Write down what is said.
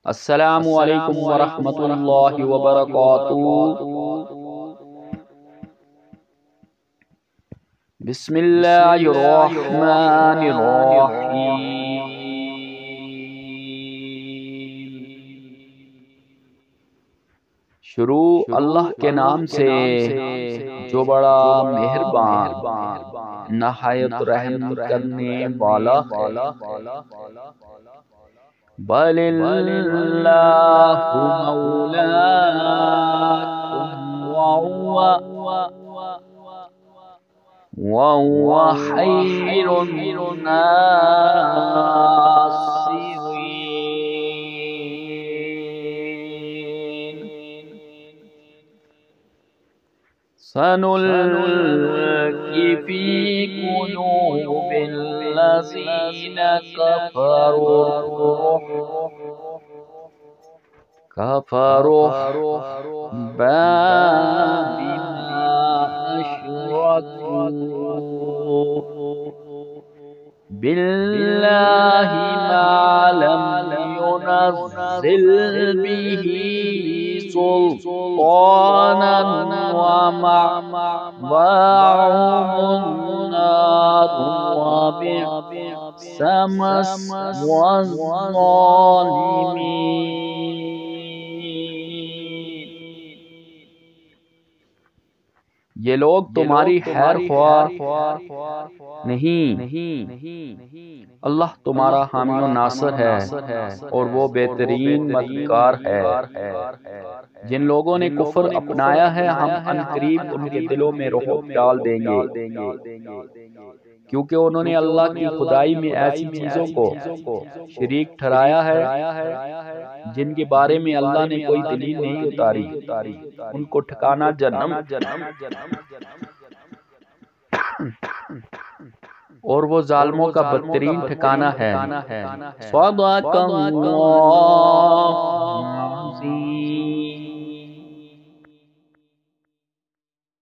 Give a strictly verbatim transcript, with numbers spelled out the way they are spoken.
السلام علیکم ورحمۃ اللہ وبرکاتہ۔ بسم اللہ الرحمن الرحیم۔ شروع اللہ کے نام سے جو بڑا مہربان نہایت رحم کرنے والا ہے۔ بل اللہ مولاکم وهو خیر الناصرین۔ سنلقي في قلوب الذين كفروا الرعب كفروا بما أشركوا بالله ما لم ينزل به سلطانا ومأواهم النار وبئس مثوى الظالمين۔ یہ لوگ تمہاری خیر خواہ نہیں، اللہ تمہارا حامی و ناصر ہے اور وہ بہترین مددگار ہے۔ جن لوگوں نے کفر اپنایا ہے ہم عنقریب ان کے دلوں میں رعب ڈال دیں گے، کیونکہ انہوں نے اللہ کی خدائی میں ایسی چیزوں کو شریک ٹھہرایا ہے جن کے بارے میں اللہ نے کوئی دلیل نہیں اتاری۔ ان کو ٹھکانہ جہنم اور وہ ظالموں کا بدترین ٹھکانہ ہے۔ صدق اللہ العظیم۔